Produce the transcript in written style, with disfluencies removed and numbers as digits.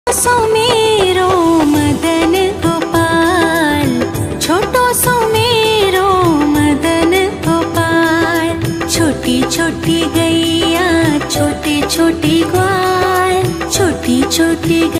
सो मेरो मदन गोपाल, छोटो सो मेरो मदन गोपाल। छोटी छोटी गैया छोटे छोटे ग्वाल, छोटी छोटी